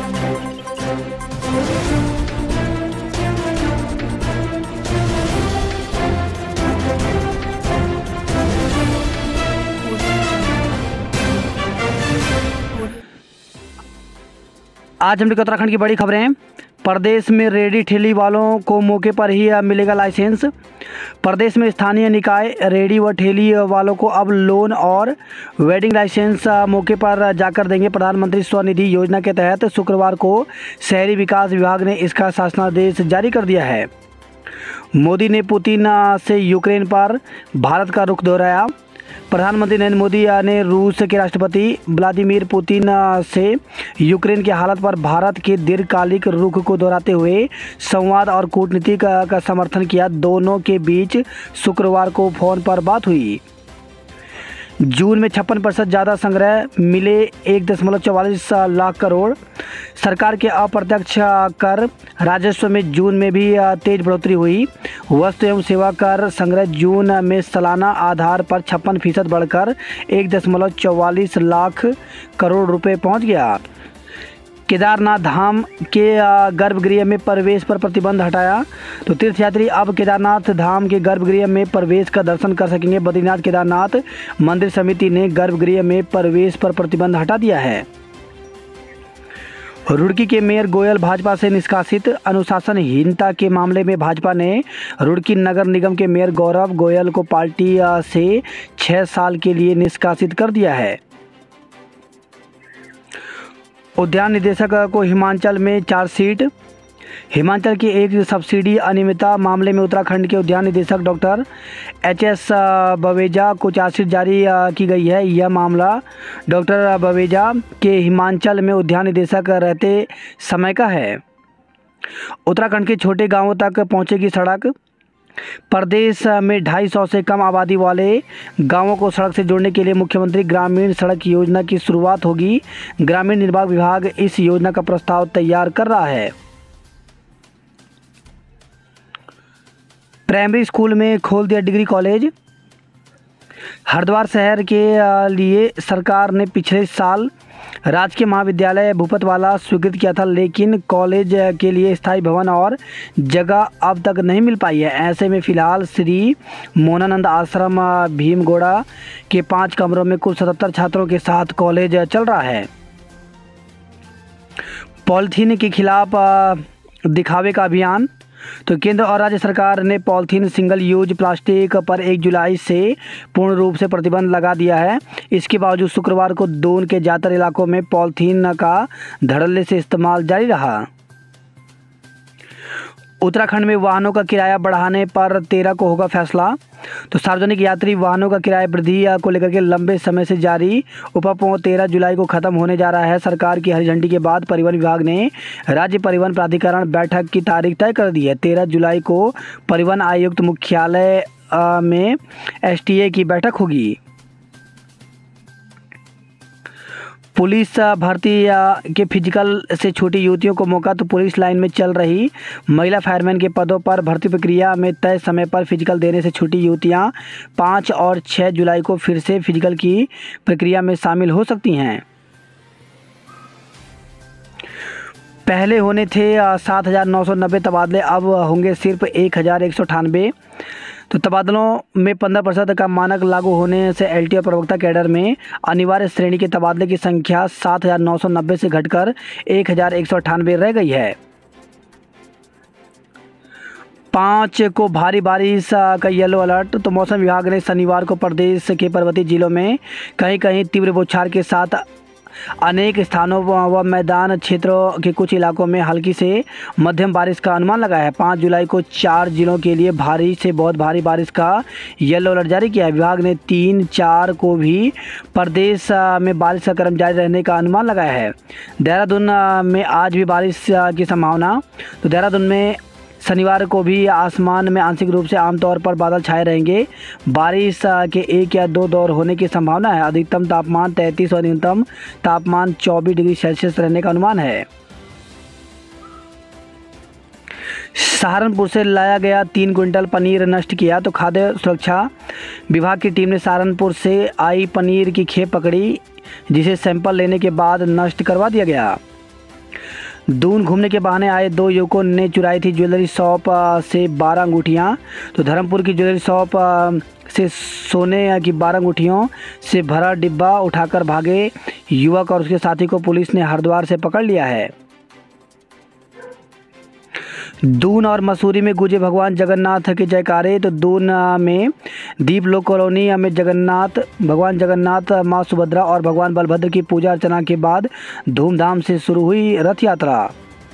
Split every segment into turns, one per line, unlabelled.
आज हम लोग उत्तराखंड की बड़ी खबरें हैं। प्रदेश में रेडी ठेली वालों को मौके पर ही मिलेगा लाइसेंस। प्रदेश में स्थानीय निकाय रेडी व ठेली वालों को अब लोन और वेडिंग लाइसेंस मौके पर जाकर देंगे। प्रधानमंत्री स्वनिधि योजना के तहत शुक्रवार को शहरी विकास विभाग ने इसका शासनादेश जारी कर दिया है। मोदी ने पुतिन से यूक्रेन पर भारत का रुख दोहराया। प्रधानमंत्री नरेंद्र मोदी ने रूस के राष्ट्रपति व्लादिमीर पुतिन से यूक्रेन की हालत पर भारत के दीर्घकालिक रुख को दोहराते हुए संवाद और कूटनीति का समर्थन किया। दोनों के बीच शुक्रवार को फोन पर बात हुई। जून में 56% ज़्यादा संग्रह मिले 1.44 लाख करोड़। सरकार के अप्रत्यक्ष कर राजस्व में जून में भी तेज बढ़ोतरी हुई। वस्तु एवं सेवा कर संग्रह जून में सालाना आधार पर 56% बढ़कर 1.44 लाख करोड़ रुपए पहुंच गया। केदारनाथ धाम के गर्भगृह में प्रवेश पर प्रतिबंध हटाया। तो तीर्थयात्री अब केदारनाथ धाम के गर्भगृह में प्रवेश का दर्शन कर सकेंगे। बद्रीनाथ केदारनाथ मंदिर समिति ने गर्भगृह में प्रवेश पर प्रतिबंध हटा दिया है। रुड़की के मेयर गोयल भाजपा से निष्कासित। अनुशासनहीनता के मामले में भाजपा ने रुड़की नगर निगम के मेयर गौरव गोयल को पार्टी से 6 साल के लिए निष्कासित कर दिया है। उद्यान निदेशक को हिमाचल में चार्जशीट। हिमाचल की एक सब्सिडी अनियमितता मामले में उत्तराखंड के उद्यान निदेशक डॉक्टर HS बवेजा को चार्जशीट जारी की गई है। यह मामला डॉक्टर बवेजा के हिमाचल में उद्यान निदेशक रहते समय का है। उत्तराखंड के छोटे गांवों तक पहुंचेगी सड़क। प्रदेश में 250 से कम आबादी वाले गांवों को सड़क से जोड़ने के लिए मुख्यमंत्री ग्रामीण सड़क योजना की शुरुआत होगी। ग्रामीण निर्माण विभाग इस योजना का प्रस्ताव तैयार कर रहा है। प्राइमरी स्कूल में खोल दिया डिग्री कॉलेज। हरिद्वार शहर के लिए सरकार ने पिछले साल राजकीय महाविद्यालय भूपतवाला स्वीकृत किया था, लेकिन कॉलेज के लिए स्थायी भवन और जगह अब तक नहीं मिल पाई है। ऐसे में फिलहाल श्री मोनानंद आश्रम भीमगोड़ा के 5 कमरों में कुल 77 छात्रों के साथ कॉलेज चल रहा है। पॉलीथीन के खिलाफ दिखावे का अभियान। तो केंद्र और राज्य सरकार ने पॉलीथीन सिंगल यूज प्लास्टिक पर 1 जुलाई से पूर्ण रूप से प्रतिबंध लगा दिया है। इसके बावजूद शुक्रवार को दून के ज़्यादातर इलाकों में पॉलीथीन का धड़ल्ले से इस्तेमाल जारी रहा। उत्तराखंड में वाहनों का किराया बढ़ाने पर 13 को होगा फैसला। तो सार्वजनिक यात्री वाहनों का किराया वृद्धि को लेकर के लंबे समय से जारी उपपो 13 जुलाई को खत्म होने जा रहा है। सरकार की हरी झंडी के बाद परिवहन विभाग ने राज्य परिवहन प्राधिकरण बैठक की तारीख तय कर दी है। 13 जुलाई को परिवहन आयुक्त मुख्यालय में STA की बैठक होगी। पुलिस भर्ती के फिजिकल से छोटी युवतियों को मौका। तो पुलिस लाइन में चल रही महिला फायरमैन के पदों पर भर्ती प्रक्रिया में तय समय पर फिजिकल देने से छूटी युवतियां 5 और 6 जुलाई को फिर से फिजिकल की प्रक्रिया में शामिल हो सकती हैं। पहले होने थे 7,990 तबादले, अब होंगे सिर्फ 1,198। तो तबादलों में 15% का मानक लागू होने से LT और प्रवक्ता कैडर में अनिवार्य श्रेणी के तबादले की संख्या 7,990 से घटकर 1,198 रह गई है। 5 को भारी बारिश का येलो अलर्ट। तो मौसम विभाग ने शनिवार को प्रदेश के पर्वतीय जिलों में कहीं कहीं तीव्र बौछार के साथ अनेक स्थानों व मैदान क्षेत्रों के कुछ इलाकों में हल्की से मध्यम बारिश का अनुमान लगाया है। 5 जुलाई को 4 जिलों के लिए भारी से बहुत भारी बारिश का येलो अलर्ट जारी किया है। विभाग ने 3-4 को भी प्रदेश में बारिश का क्रम जारी रहने का अनुमान लगाया है। देहरादून में आज भी बारिश की संभावना। तो देहरादून में शनिवार को भी आसमान में आंशिक रूप से आमतौर पर बादल छाए रहेंगे। बारिश के 1 या 2 दौर होने की संभावना है। अधिकतम तापमान 33 और न्यूनतम तापमान 24 डिग्री सेल्सियस रहने का अनुमान है। सहारनपुर से लाया गया 3 क्विंटल पनीर नष्ट किया। तो खाद्य सुरक्षा विभाग की टीम ने सहारनपुर से आई पनीर की खेप पकड़ी, जिसे सैंपल लेने के बाद नष्ट करवा दिया गया। दून घूमने के बहाने आए 2 युवकों ने चुराई थी ज्वेलरी शॉप से 12 अंगूठियाँ। तो धर्मपुर की ज्वेलरी शॉप से सोने की 12 अंगूठियों से भरा डिब्बा उठाकर भागे युवक और उसके साथी को पुलिस ने हरिद्वार से पकड़ लिया है। दून और मसूरी में गूंजे भगवान जगन्नाथ के जयकारे। तो दून में दीपलोक कॉलोनी में भगवान जगन्नाथ, माँ सुभद्रा और भगवान बलभद्र की पूजा अर्चना के बाद धूमधाम से शुरू हुई रथ यात्रा।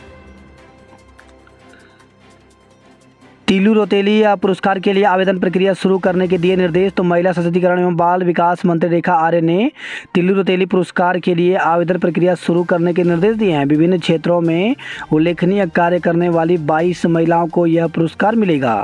टीलू रौतेली पुरस्कार के लिए आवेदन प्रक्रिया शुरू करने के दिए निर्देश। तो महिला सशक्तिकरण एवं बाल विकास मंत्री रेखा आर्य ने टीलू रौतेली पुरस्कार के लिए आवेदन प्रक्रिया शुरू करने के निर्देश दिए हैं। विभिन्न क्षेत्रों में उल्लेखनीय कार्य करने वाली 22 महिलाओं को यह पुरस्कार मिलेगा।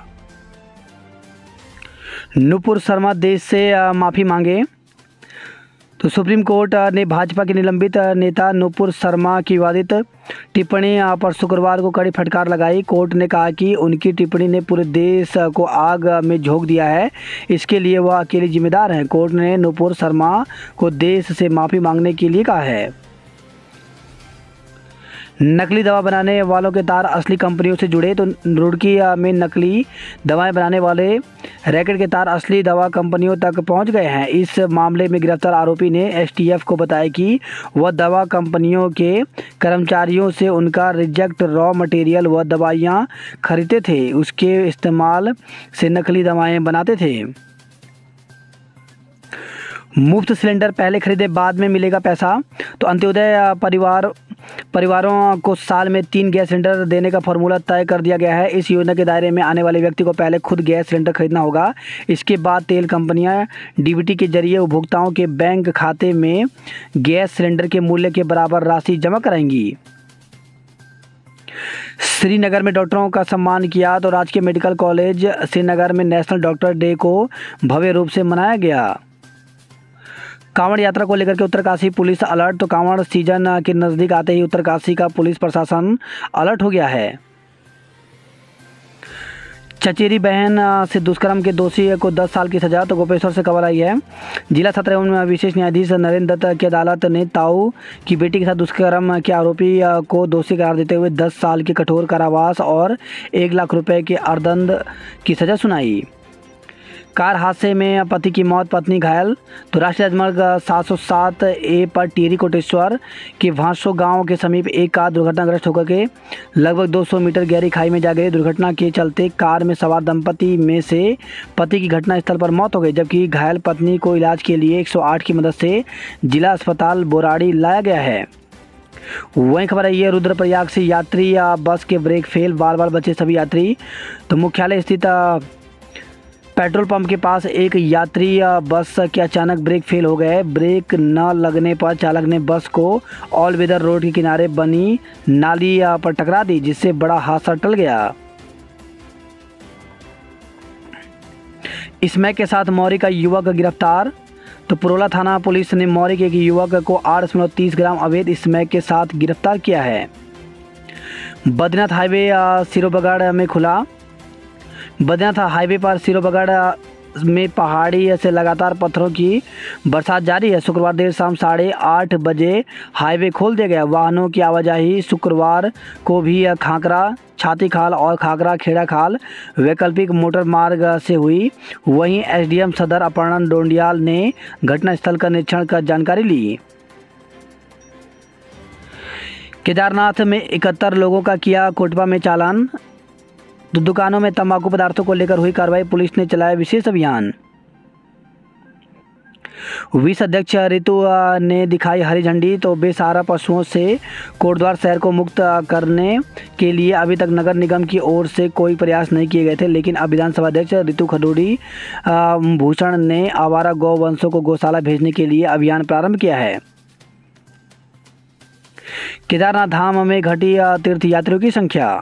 नुपुर शर्मा देश से माफ़ी मांगे। तो सुप्रीम कोर्ट ने भाजपा के निलंबित नेता नुपुर शर्मा की विवादित टिप्पणी पर शुक्रवार को कड़ी फटकार लगाई। कोर्ट ने कहा कि उनकी टिप्पणी ने पूरे देश को आग में झोंक दिया है, इसके लिए वह अकेले जिम्मेदार हैं। कोर्ट ने नुपुर शर्मा को देश से माफ़ी मांगने के लिए कहा है। नकली दवा बनाने वालों के तार असली कंपनियों से जुड़े। तो रुड़की में नकली दवाएं बनाने वाले रैकेट के तार असली दवा कंपनियों तक पहुंच गए हैं। इस मामले में गिरफ्तार आरोपी ने एसटीएफ को बताया कि वह दवा कंपनियों के कर्मचारियों से उनका रिजेक्ट रॉ मटेरियल व दवाइयां खरीदते थे, उसके इस्तेमाल से नकली दवाएं बनाते थे। मुफ्त सिलेंडर पहले खरीदे बाद में मिलेगा पैसा। तो अंत्योदय परिवारों को साल में 3 गैस सिलेंडर देने का फॉर्मूला तय कर दिया गया है। इस योजना के दायरे में आने वाले व्यक्ति को पहले खुद गैस सिलेंडर खरीदना होगा। इसके बाद तेल कंपनियां डीबीटी के जरिए उपभोक्ताओं के बैंक खाते में गैस सिलेंडर के मूल्य के बराबर राशि जमा कराएंगी। श्रीनगर में डॉक्टरों का सम्मान किया। तो राजकीय मेडिकल कॉलेज श्रीनगर में नेशनल डॉक्टर डे को भव्य रूप से मनाया गया। कांवड़ यात्रा को लेकर के उत्तरकाशी पुलिस अलर्ट। तो कांवड़ सीजन के नज़दीक आते ही उत्तरकाशी का पुलिस प्रशासन अलर्ट हो गया है। चचेरी बहन से दुष्कर्म के दोषी को 10 साल की सजा। तो गोपेश्वर से खबर आई है। जिला सत्र एवं विशेष न्यायाधीश नरेंद्र दत्त की अदालत ने ताऊ की बेटी के साथ दुष्कर्म के आरोपी को दोषी करार देते हुए 10 साल के कठोर कारावास और 1 लाख रुपए के अर्थदंड की सजा सुनाई। कार हादसे में पति की मौत, पत्नी घायल। तो राष्ट्रीय राजमार्ग 707A पर टिहरी कोटेश्वर के भांसो गांव के समीप एक कार दुर्घटनाग्रस्त होकर के लगभग 200 मीटर गहरी खाई में जा गई। दुर्घटना के चलते कार में सवार दंपति में से पति की घटनास्थल पर मौत हो गई, जबकि घायल पत्नी को इलाज के लिए 108 की मदद से जिला अस्पताल बोराड़ी लाया गया है। वहीं खबर आई है रुद्रप्रयाग से यात्री बस के ब्रेक फेल, बार बार बचे सभी यात्री। तो मुख्यालय स्थित पेट्रोल पंप के पास एक यात्री बस के अचानक ब्रेक फेल हो गए। ब्रेक न लगने पर चालक ने बस को ऑल वेदर रोड के किनारे बनी नाली पर टकरा दी, जिससे बड़ा हादसा टल गया। स्मैक के साथ मौरी का युवक गिरफ्तार। तो पुरोला थाना पुलिस ने मौरी के एक युवक को 8.30 ग्राम अवैध स्मैक के साथ गिरफ्तार किया है। बद्रीनाथ हाईवे सिरोबगढ़ में खुला। बद्रीनाथ हाईवे पर सिरोबगढ़ में पहाड़ी से लगातार पत्थरों की बरसात जारी है। शुक्रवार देर शाम 8:30 बजे हाईवे खोल दिया गया। वाहनों की आवाजाही शुक्रवार को भी खाकरा, छाती खाल और खाकरा खेड़ा खाल वैकल्पिक मोटर मार्ग से हुई। वहीं एसडीएम सदर अपर्णा डोंडियाल ने घटनास्थल का निरीक्षण कर जानकारी ली। केदारनाथ में 71 लोगों का किया कोटपा में चालान। तो दुकानों में तंबाकू पदार्थों को लेकर हुई कार्रवाई, पुलिस ने चलाया विशेष अभियान। विस अध्यक्ष रितु ने दिखाई हरी झंडी। तो बेसहारा पशुओं से कोटद्वार शहर को मुक्त करने के लिए अभी तक नगर निगम की ओर से कोई प्रयास नहीं किए गए थे, लेकिन अब विधानसभा अध्यक्ष रितु खडूड़ी भूषण ने आवारा गौवंशों को गौशाला भेजने के लिए अभियान प्रारंभ किया है। केदारनाथ धाम में घटी तीर्थयात्रियों की संख्या।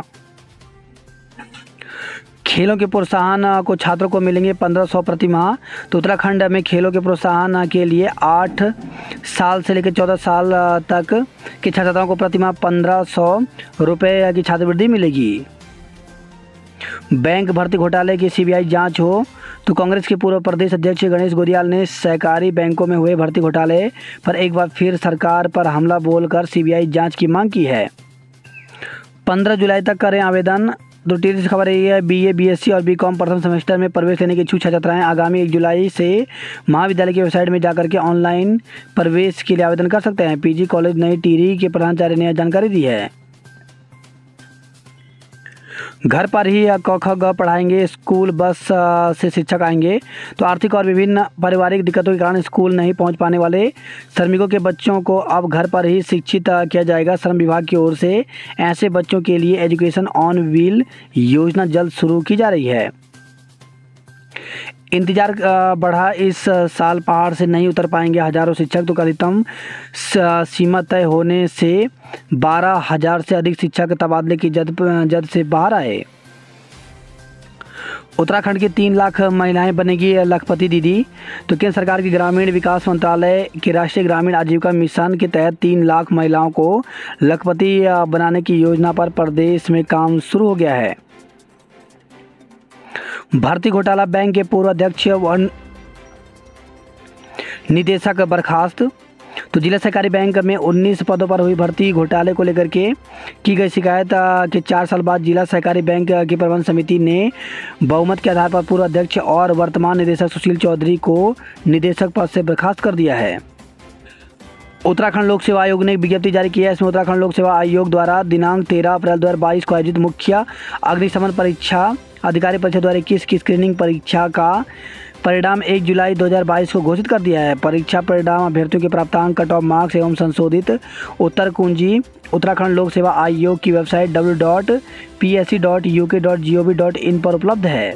खेलों के प्रोत्साहन को छात्रों को मिलेंगे 1500 प्रति माह। तो उत्तराखंड में खेलों के प्रोत्साहन के लिए 8 साल से लेकर 14 साल तक के छात्राओं को प्रति माह 1500 रुपये की छात्रवृत्ति मिलेगी। बैंक भर्ती घोटाले की सीबीआई जांच हो। तो कांग्रेस के पूर्व प्रदेश अध्यक्ष गणेश गोरियाल ने सहकारी बैंकों में हुए भर्ती घोटाले पर एक बार फिर सरकार पर हमला बोलकर सीबीआई जांच की मांग की है। 15 जुलाई तक करें आवेदन। तो टीवी से खबर यही है, बीए, बीएससी और बीकॉम प्रथम सेमेस्टर में प्रवेश लेने के इच्छुक छात्र छात्राएं आगामी 1 जुलाई से महाविद्यालय की वेबसाइट में जाकर के ऑनलाइन प्रवेश के लिए आवेदन कर सकते हैं। पीजी कॉलेज नई टिहरी के प्रधानाचार्य ने यह जानकारी दी है। घर पर ही क ख ग पढ़ाएंगे, स्कूल बस से शिक्षक आएंगे। तो आर्थिक और विभिन्न पारिवारिक दिक्कतों के कारण स्कूल नहीं पहुंच पाने वाले श्रमिकों के बच्चों को अब घर पर ही शिक्षित किया जाएगा। श्रम विभाग की ओर से ऐसे बच्चों के लिए एजुकेशन ऑन व्हील योजना जल्द शुरू की जा रही है। इंतजार बढ़ा, इस साल पहाड़ से नहीं उतर पाएंगे हजारों शिक्षक। तो अधिकतम सीमा तय होने से 12,000 से अधिक शिक्षक तबादले की जद से बाहर आए। उत्तराखंड की 3 लाख महिलाएं बनेगी लखपति दीदी। तो केंद्र सरकार की ग्रामीण विकास मंत्रालय के राष्ट्रीय ग्रामीण आजीविका मिशन के तहत 3 लाख महिलाओं को लखपति बनाने की योजना पर प्रदेश में काम शुरू हो गया है। भारतीय घोटाला बैंक के पूर्व अध्यक्ष व निदेशक बर्खास्त। तो जिला सहकारी बैंक में 19 पदों पर हुई भर्ती घोटाले को लेकर के की गई शिकायत के 4 साल बाद जिला सहकारी बैंक की प्रबंध समिति ने बहुमत के आधार पर पूर्व अध्यक्ष और वर्तमान निदेशक सुशील चौधरी को निदेशक पद से बर्खास्त कर दिया है। उत्तराखंड लोक सेवा आयोग ने एक विज्ञप्ति जारी की है। इसमें उत्तराखंड लोक सेवा आयोग द्वारा दिनांक 13 अप्रैल 2022 को आयोजित मुख्य अग्निशमन परीक्षा अधिकारी परीक्षा 2021 की स्क्रीनिंग परीक्षा का परिणाम 1 जुलाई 2022 को घोषित कर दिया है। परीक्षा परिणाम अभ्यर्थियों के प्राप्तांक, कट ऑफ मार्क्स एवं संशोधित उत्तर कुंजी उत्तराखंड लोक सेवा आयोग की वेबसाइट www.psc.uk.gov.in पर उपलब्ध है।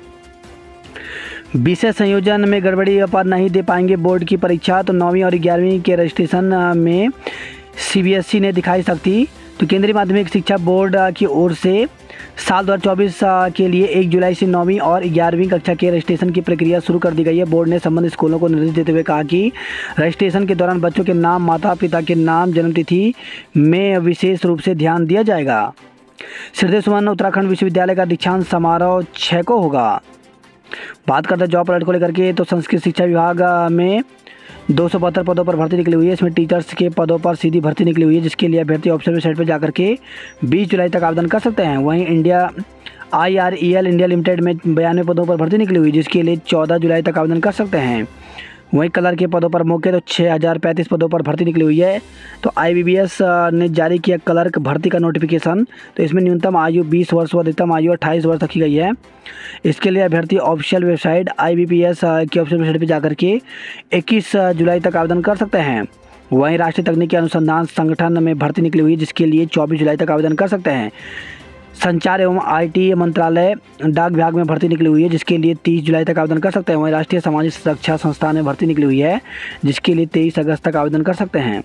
विषय संयोजन में गड़बड़ी पर नहीं दे पाएंगे बोर्ड की परीक्षा। तो 9वीं और 11वीं के रजिस्ट्रेशन में सीबीएसई ने दिखाई सख्ती। तो केंद्रीय माध्यमिक शिक्षा बोर्ड की ओर से साल 2024 के लिए 1 जुलाई से 9वीं और 11वीं कक्षा के रजिस्ट्रेशन की प्रक्रिया शुरू कर दी गई है। बोर्ड ने संबंधित स्कूलों को निर्देश देते हुए कहा कि रजिस्ट्रेशन के दौरान बच्चों के नाम, माता पिता के नाम, जन्मतिथि में विशेष रूप से ध्यान दिया जाएगा। श्रीदेव सुमन उत्तराखंड विश्वविद्यालय का दीक्षांत समारोह 6 को होगा। बात करते हैं जॉब अलर्ट को लेकर के। तो संस्कृत शिक्षा विभाग में 272 पदों पर भर्ती निकली हुई है। इसमें टीचर्स के पदों पर सीधी भर्ती निकली हुई है, जिसके लिए अभ्यर्थी ऑप्शन वेबसाइट पर जाकर के 20 जुलाई तक आवेदन कर सकते हैं। वहीं IREL इंडिया लिमिटेड में 92 पदों पर भर्ती निकली हुई है, जिसके लिए 14 जुलाई तक आवेदन कर सकते हैं। वहीं कलर के पदों पर मौके तो 6035 पदों पर भर्ती निकली हुई है। तो IBBS ने जारी किया क्लर्क भर्ती का नोटिफिकेशन। तो इसमें न्यूनतम आयु 20 वर्ष व अधिकतम आयु 28 वर्ष रखी गई है। इसके लिए अभ्यर्थी ऑफिशियल वेबसाइट IBPS की ऑफिशियल वेबसाइट पर जाकर के 21 जुलाई तक आवेदन कर सकते हैं। वहीं राष्ट्रीय तकनीकी अनुसंधान संगठन में भर्ती निकली हुई है, जिसके लिए 24 जुलाई तक आवेदन कर सकते हैं। संचार एवं IT मंत्रालय डाक विभाग में भर्ती निकली हुई है, जिसके लिए 30 जुलाई तक आवेदन कर सकते हैं। वहीं राष्ट्रीय सामाजिक सुरक्षा संस्थान में भर्ती निकली हुई है, जिसके लिए 23 अगस्त तक आवेदन कर सकते हैं।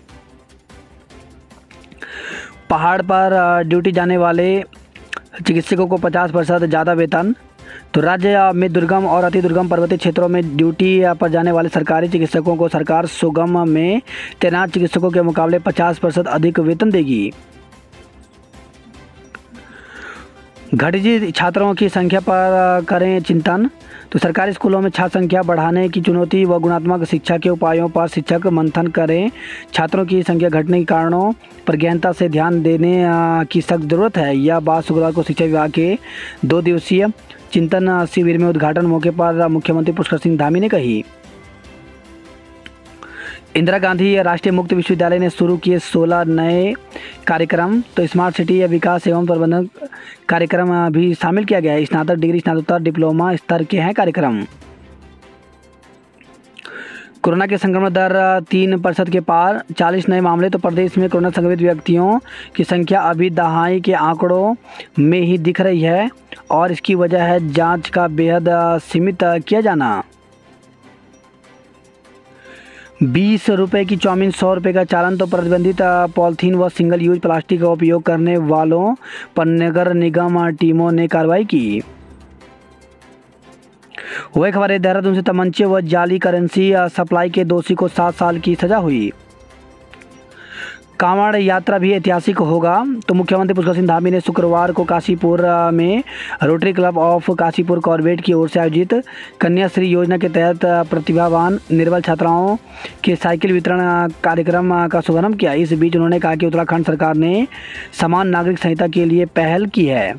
पहाड़ पर ड्यूटी जाने वाले चिकित्सकों को 50% ज़्यादा वेतन। तो राज्य में दुर्गम और अति दुर्गम पर्वतीय क्षेत्रों में ड्यूटी पर जाने वाले सरकारी चिकित्सकों को सरकार सुगम में तैनात चिकित्सकों के मुकाबले 50% अधिक वेतन देगी। घटित छात्रों की संख्या पर करें चिंतन। तो सरकारी स्कूलों में छात्र संख्या बढ़ाने की चुनौती व गुणात्मक शिक्षा के उपायों पर शिक्षक मंथन करें। छात्रों की संख्या घटने के कारणों पर गहनता से ध्यान देने की सख्त ज़रूरत है। यह बात शुक्रवार को शिक्षा विभाग के 2 दिवसीय चिंतन शिविर में उद्घाटन मौके पर मुख्यमंत्री पुष्कर सिंह धामी ने कही। इंदिरा गांधी राष्ट्रीय मुक्त विश्वविद्यालय ने शुरू किए 16 नए कार्यक्रम। तो स्मार्ट सिटी विकास एवं प्रबंधन कार्यक्रम भी शामिल किया गया है। स्नातक डिग्री, स्नातकोत्तर, डिप्लोमा स्तर के हैं कार्यक्रम। कोरोना के संक्रमण दर 3% के पार, 40 नए मामले। तो प्रदेश में कोरोना संक्रमित व्यक्तियों की संख्या अभी दहाई के आंकड़ों में ही दिख रही है और इसकी वजह है जांच का बेहद सीमित किया जाना। 20 रुपये की चाउमीन, 100 रुपये का चालान। तो प्रतिबंधित पॉलीथीन व सिंगल यूज प्लास्टिक का उपयोग करने वालों पर नगर निगम टीमों ने कार्रवाई की। वही खबर है, देहरादून से तमंचे व जाली करेंसी सप्लाई के दोषी को 7 साल की सजा हुई। कांवड़ यात्रा भी ऐतिहासिक होगा। तो मुख्यमंत्री पुष्कर सिंह धामी ने शुक्रवार को काशीपुर में Rotary Club of Kashipur Corbett की ओर से आयोजित कन्याश्री योजना के तहत प्रतिभावान निर्बल छात्राओं के साइकिल वितरण कार्यक्रम का शुभारंभ किया। इस बीच उन्होंने कहा कि उत्तराखंड सरकार ने समान नागरिक संहिता के लिए पहल की है।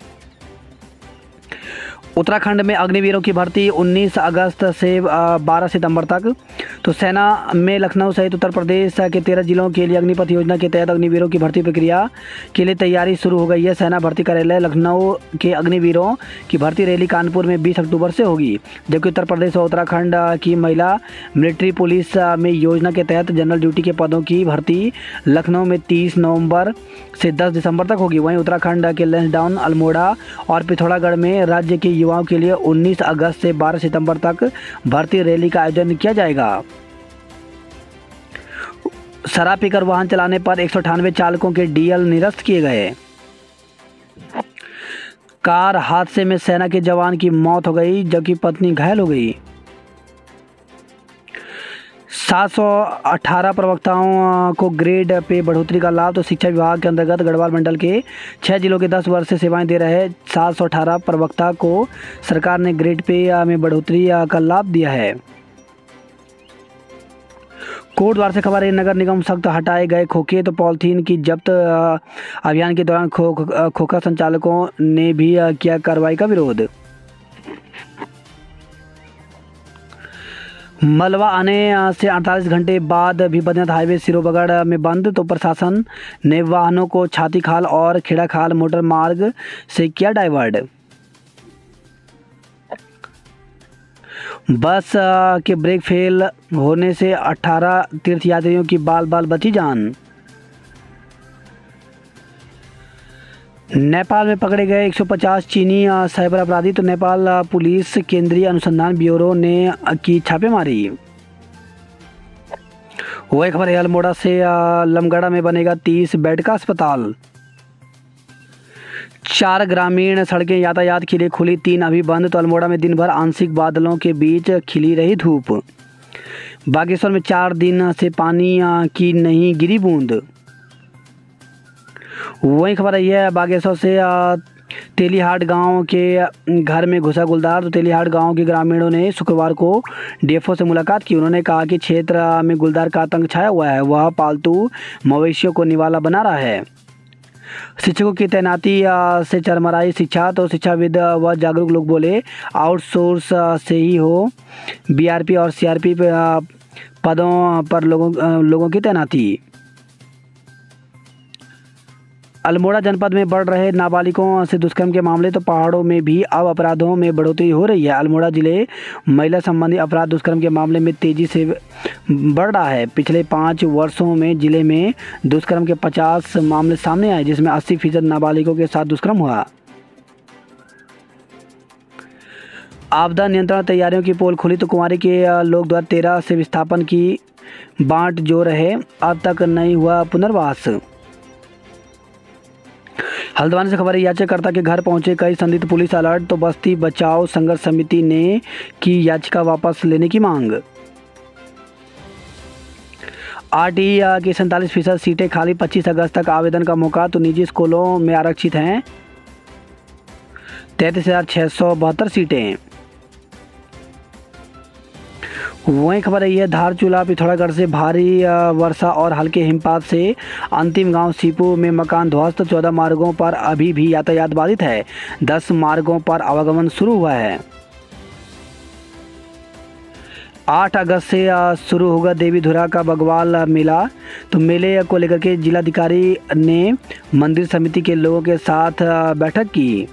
उत्तराखंड में अग्निवीरों की भर्ती 19 अगस्त से 12 सितंबर तक। तो सेना में लखनऊ सहित उत्तर प्रदेश के 13 जिलों के लिए अग्निपथ योजना के तहत अग्निवीरों की भर्ती प्रक्रिया के लिए तैयारी शुरू हो गई है। सेना भर्ती कार्यालय लखनऊ के अग्निवीरों की भर्ती रैली कानपुर में 20 अक्टूबर से होगी, जबकि उत्तर प्रदेश और उत्तराखंड की महिला मिलिट्री पुलिस में योजना के तहत जनरल ड्यूटी के पदों की भर्ती लखनऊ में 30 नवंबर से 10 दिसंबर तक होगी। वहीं उत्तराखंड के लैंसडाउन, अल्मोड़ा और पिथौरागढ़ में राज्य के युवाओं के लिए 19 अगस्त से 12 सितंबर तक भर्ती रैली का आयोजन किया जाएगा। शराब पीकर वाहन चलाने पर 198 चालकों के डीएल निरस्त किए गए। कार हादसे में सेना के जवान की मौत हो गई, जबकि पत्नी घायल हो गई। 718 प्रवक्ताओं को ग्रेड पे बढ़ोतरी का लाभ। तो शिक्षा विभाग के अंतर्गत गढ़वाल मंडल के 6 जिलों के 10 वर्ष से सेवाएं दे रहे 718 प्रवक्ता को सरकार ने ग्रेड पे में बढ़ोतरी का लाभ दिया है। कोटद्वार से खबर है, नगर निगम सख्त हटाए गए खोखे। तो पॉलीथीन की जब्त अभियान के दौरान खोखा संचालकों ने भी किया कार्रवाई का विरोध। मलबा आने से 48 घंटे बाद भी बद्रीनाथ हाईवे सिरोबगढ़ में बंद। तो प्रशासन ने वाहनों को छाती खाल और खेड़ा खाल मोटर मार्ग से किया डाइवर्ट। बस के ब्रेक फेल होने से 18 तीर्थयात्रियों की बाल बाल बची जान। नेपाल में पकड़े गए 150 चीनी साइबर अपराधी। तो नेपाल पुलिस केंद्रीय अनुसंधान ब्यूरो ने की छापेमारी। वही खबर है, अल्मोड़ा से लमगड़ा में बनेगा 30 बेड का अस्पताल। 4 ग्रामीण सड़कें यातायात के लिए खुली, 3 अभी बंद। तो अल्मोड़ा में दिन भर आंशिक बादलों के बीच खिली रही धूप। बागेश्वर में 4 दिन से पानी की नहीं गिरी बूंद। वही खबर है, बागेश्वर से तेलीहाट गांव के घर में घुसा गुलदार। तो तेलीहाट गांव के ग्रामीणों ने शुक्रवार को डीएफओ से मुलाकात की। उन्होंने कहा कि क्षेत्र में गुलदार का आतंक छाया हुआ है, वह पालतू मवेशियों को निवाला बना रहा है। शिक्षकों की तैनाती से चरमराई शिक्षा। तो शिक्षाविद व जागरूक लोग बोले आउटसोर्स से ही हो बीआरपी और सीआरपी पदों पर लोगों की तैनाती। अल्मोड़ा जनपद में बढ़ रहे नाबालिगों से दुष्कर्म के मामले। तो पहाड़ों में भी अब अपराधों में बढ़ोतरी हो रही है। अल्मोड़ा जिले महिला संबंधी अपराध दुष्कर्म के मामले में तेजी से बढ़ रहा है। पिछले 5 वर्षों में जिले में दुष्कर्म के 50 मामले सामने आए, जिसमें 80% नाबालिगों के साथ दुष्कर्म हुआ। आपदा नियंत्रण तैयारियों की पोल खुली। तो कुंवारी के लोग द्वारा 13 से विस्थापन की बांट जो रहे, अब तक नहीं हुआ पुनर्वास। हल्द्वानी से खबर है, याचिकाकर्ता के घर पहुंचे कई संदिग्ध, पुलिस अलर्ट। तो बस्ती बचाओ संघर्ष समिति ने की याचिका वापस लेने की मांग। आरटीई की 47% सीटें खाली, 25 अगस्त तक आवेदन का मौका। तो निजी स्कूलों में आरक्षित हैं 33,672 सीटें। वहीं खबर है, धारचूला पिथौरागढ़ से भारी वर्षा और हल्के हिमपात से अंतिम गांव सीपू में मकान ध्वस्त। 14 मार्गों पर अभी भी यातायात बाधित है, 10 मार्गों पर आवागमन शुरू हुआ है। 8 अगस्त से शुरू होगा देवी धुरा का बगवाल मेला। तो मेले को लेकर के जिलाधिकारी ने मंदिर समिति के लोगों के साथ बैठक की।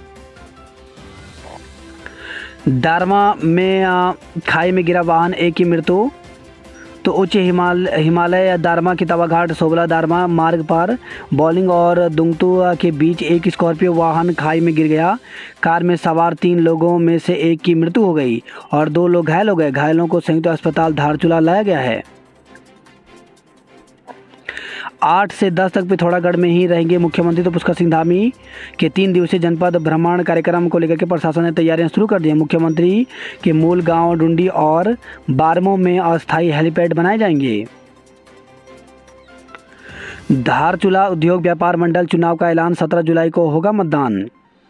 दारमा में खाई में गिरा वाहन, एक की मृत्यु। तो उच्च हिमालय दारमा की तवाघाट सोबला दारमा मार्ग पर बॉलिंग और दुंगतू के बीच एक स्कॉर्पियो वाहन खाई में गिर गया। कार में सवार 3 लोगों में से एक की मृत्यु हो गई और 2 लोग घायल हो गए। घायलों को संयुक्त अस्पताल धारचूला लाया गया है। 8 से 10 तक पिथौरागढ़ में ही रहेंगे मुख्यमंत्री। तो पुष्कर सिंह धामी के 3 दिवसीय जनपद भ्रमण कार्यक्रम को लेकर के प्रशासन ने तैयारियां शुरू कर दी हैं। मुख्यमंत्री के मूल गांव डुंडी और बारमो में अस्थायी हेलीपैड बनाए जाएंगे। धारचूला उद्योग व्यापार मंडल चुनाव का ऐलान, 17 जुलाई को होगा मतदान।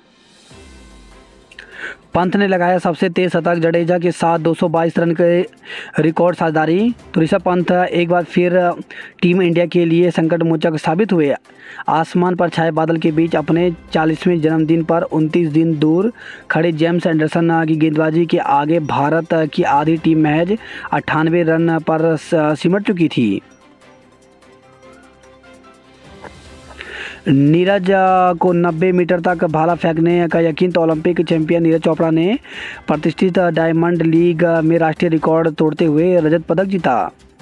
पंत ने लगाया सबसे तेज शतक, जडेजा के साथ 222 रन के रिकॉर्ड साझेदारी। तो ऋषभ पंत एक बार फिर टीम इंडिया के लिए संकट मोचक साबित हुए। आसमान पर छाए बादल के बीच अपने 40वें जन्मदिन पर 29 दिन दूर खड़े जेम्स एंडरसन की गेंदबाजी के आगे भारत की आधी टीम महज 98 रन पर सिमट चुकी थी। नीरज को 90 मीटर तक भाला फेंकने का यकीन, तो ओलंपिक चैंपियन नीरज चोपड़ा ने प्रतिष्ठित डायमंड लीग में राष्ट्रीय रिकॉर्ड तोड़ते हुए रजत पदक जीता।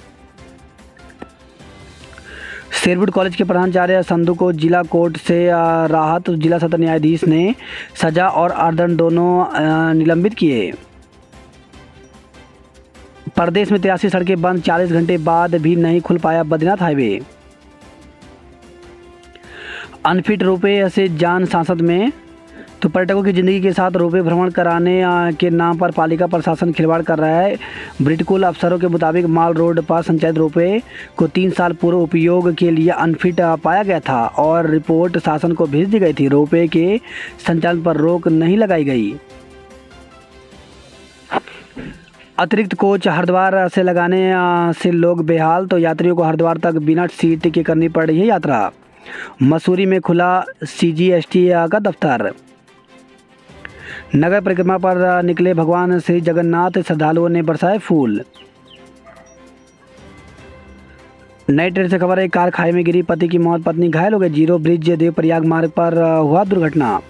शेरवुड कॉलेज के प्रधानाचार्य संधू को जिला कोर्ट से राहत, जिला सत्र न्यायाधीश ने सजा और अर्दंड दोनों निलंबित किए। प्रदेश में 83 सड़कें बंद, 40 घंटे बाद भी नहीं खुल पाया बद्रीनाथ हाईवे। अनफिट रोपवे से जान सांसद में, तो पर्यटकों की ज़िंदगी के साथ रोपवे भ्रमण कराने के नाम पर पालिका प्रशासन खिलवाड़ कर रहा है। ब्रिटकुल अफसरों के मुताबिक माल रोड पर संचालित रोपवे को 3 साल पूर्व उपयोग के लिए अनफिट पाया गया था और रिपोर्ट शासन को भेज दी गई थी। रोपवे के संचालन पर रोक नहीं लगाई गई। अतिरिक्त कोच हरिद्वार से लगाने से लोग बेहाल, तो यात्रियों को हरिद्वार तक बिना सीट के करनी पड़ रही है यात्रा। मसूरी में खुला CGST का दफ्तर। नगर परिक्रमा पर निकले भगवान श्री जगन्नाथ, श्रद्धालुओं ने बरसाए फूल। नई ट्रेन से खबर है, कार खाई में गिरी, पति की मौत, पत्नी घायल हो गई। जीरो ब्रिज देवप्रयाग मार्ग पर हुआ दुर्घटना।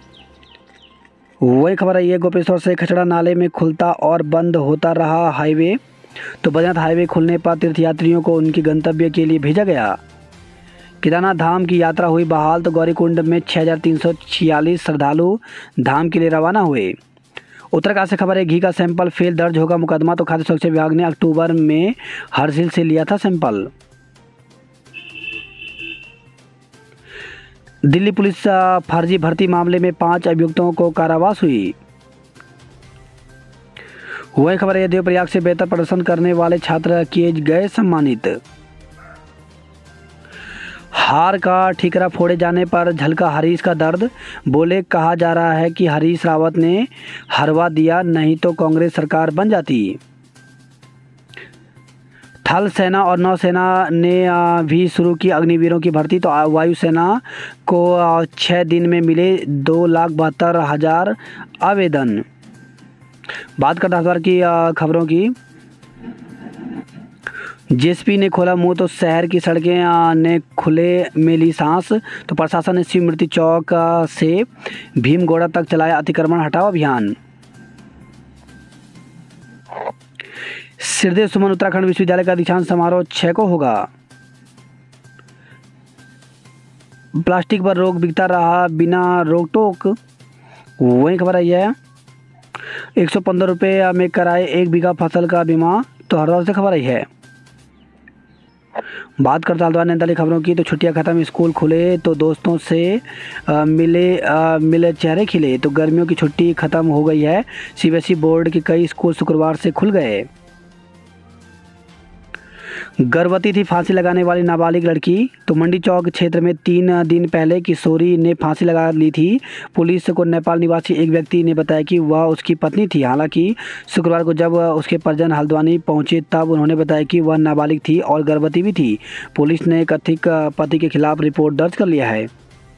वही खबर है, ये गोपेश्वर से खचड़ा नाले में खुलता और बंद होता रहा हाईवे, तो बद्रीनाथ हाईवे खुलने पर तीर्थयात्रियों को उनके गंतव्य के लिए भेजा गया। केदारनाथ धाम की यात्रा हुई बहाल, तो गौरीकुंड में 6346 श्रद्धालु धाम के लिए रवाना हुए। उत्तराखंड से खबर है, घी का सैंपल फेल, दर्ज होगा मुकदमा, तो खाद्य सुरक्षा विभाग ने अक्टूबर में हरसिल से लिया था सैंपल। दिल्ली पुलिस फर्जी भर्ती मामले में 5 अभियुक्तों को कारावास हुई। वही खबर है, देवप्रयाग से बेहतर प्रदर्शन करने वाले छात्र किए गए सम्मानित। हार का ठीकरा फोड़े जाने पर झलका हरीश का दर्द, बोले कहा जा रहा है कि हरीश रावत ने हरवा दिया, नहीं तो कांग्रेस सरकार बन जाती। थल सेना और नौसेना ने भी शुरू की अग्निवीरों की भर्ती, तो वायुसेना को 6 दिन में मिले 2,72,000 आवेदन। बात करते हैं की खबरों की। जेएसपी ने खोला मुंह, तो शहर की सड़कें ने खुले में ली सांस, तो प्रशासन ने शिव मृत्यु चौक से भीमगोड़ा तक चलाया अतिक्रमण हटाओ अभियान। सिरदेव सुमन उत्तराखंड विश्वविद्यालय का दीक्षांत समारोह 6 को होगा। प्लास्टिक पर रोक, बिकता रहा बिना रोक टोक। वही खबर आई है, 115 रुपये में कराए 1 बीघा फसल का बीमा, तो हरिद्वार से खबर आई है। बात करते हल्द्वार नैनीताल खबरों की, तो छुट्टियां खत्म, स्कूल खुले, तो दोस्तों से मिले चेहरे खिले, तो गर्मियों की छुट्टी खत्म हो गई है। CBSE बोर्ड के कई स्कूल शुक्रवार से खुल गए। गर्भवती थी फांसी लगाने वाली नाबालिग लड़की, तो मंडी चौक क्षेत्र में 3 दिन पहले किशोरी ने फांसी लगा ली थी। पुलिस को नेपाल निवासी एक व्यक्ति ने बताया कि वह उसकी पत्नी थी। हालांकि शुक्रवार को जब उसके परिजन हल्द्वानी पहुंचे तब उन्होंने बताया कि वह नाबालिग थी और गर्भवती भी थी। पुलिस ने कथित पति के खिलाफ रिपोर्ट दर्ज कर लिया है।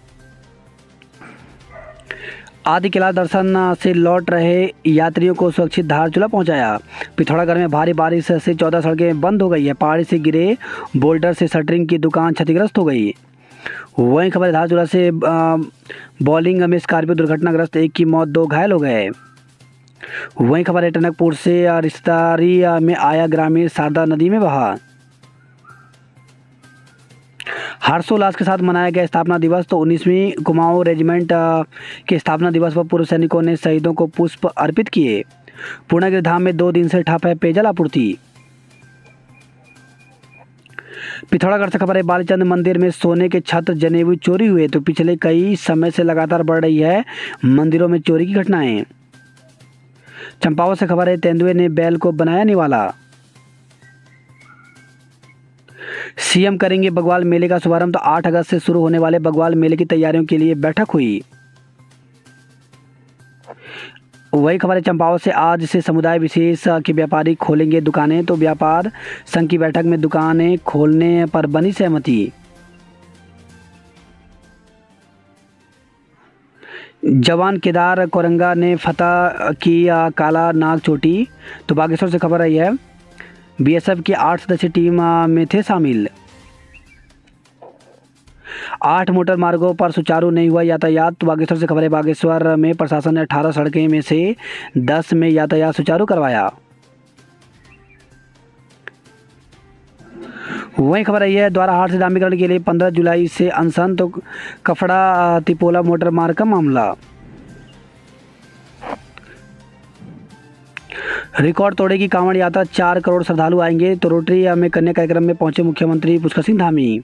आदि कैलाश दर्शन से लौट रहे यात्रियों को सुरक्षित धारचूला पहुंचाया। पिथौरागढ़ में भारी बारिश से 14 सड़कें बंद हो गई है। पहाड़ी से गिरे बोल्डर से शटरिंग की दुकान क्षतिग्रस्त हो गई। वहीं खबर धारचूला से बॉलिंग में स्कॉर्पियो दुर्घटनाग्रस्त, 1 की मौत, 2 घायल हो गए। वहीं खबर है, टनकपुर से रिश्तेदारी में आया ग्रामीण शारदा नदी में बहा। हर्षोल्लास के साथ मनाया गया स्थापना दिवस, तो 19वीं कुमाऊं रेजिमेंट के स्थापना दिवस पर पूर्व सैनिकों ने शहीदों को पुष्प अर्पित किए। पूर्णागिरि धाम में 2 दिन से ठप है पेयजल आपूर्ति। पिथौरागढ़ से खबर है, बालीचंद मंदिर में सोने के छत्र जनेऊ चोरी हुए, तो पिछले कई समय से लगातार बढ़ रही है मंदिरों में चोरी की घटनाएं। चंपावत से खबर है, तेंदुए ने बैल को बनाया निवाला। सीएम करेंगे बग्वाल मेले का शुभारंभ। तो 8 अगस्त से शुरू होने वाले बग्वाल मेले की तैयारियों के लिए बैठक हुई। वही खबर है चंपावत से, आज से समुदाय विशेष के व्यापारी खोलेंगे दुकानें। तो व्यापार संघ की बैठक में दुकानें खोलने पर बनी सहमति। जवान केदार कोरंगा ने फतह की काला नाग चोटी। तो बागेश्वर से खबर आई है, बीएसएफ की 8 सदस्यीय टीम में थे शामिल। 8 मोटर मार्गों पर सुचारू नहीं हुआ यातायात। तो बागेश्वर से खबर है, बागेश्वर में प्रशासन ने 18 सड़कें में से 10 में यातायात सुचारू करवाया। वही खबर आई है, द्वारा हाट से डांबरीकरण के लिए 15 जुलाई से अनशन। तो कफड़ा तिपोला मोटर मार्ग का मामला। रिकॉर्ड तोड़ेगी कांवड़ यात्रा, 4 करोड़ श्रद्धालु आएंगे। तो रोटरी में कन्या कार्यक्रम में पहुंचे मुख्यमंत्री पुष्कर सिंह धामी।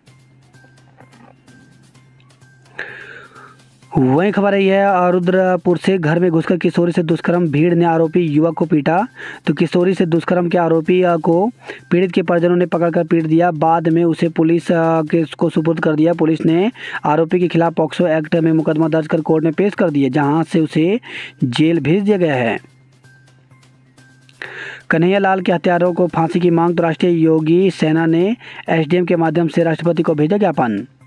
वही खबर आई है, रुद्रपुर से घर में घुसकर किशोरी से दुष्कर्म, भीड़ ने आरोपी युवक को पीटा। तो किशोरी से दुष्कर्म के आरोपी को पीड़ित के परिजनों ने पकड़कर पीट दिया, बाद में उसे पुलिस के को सुपुर्द कर दिया। पुलिस ने आरोपी के खिलाफ पॉक्सो एक्ट में मुकदमा दर्ज कर कोर्ट में पेश कर दिया, जहां से उसे जेल भेज दिया गया है। कन्हैया लाल के हत्यारों को फांसी की मांग। तो राष्ट्रीय योगी सेना ने एसडीएम के माध्यम से राष्ट्रपति को भेजा ज्ञापन।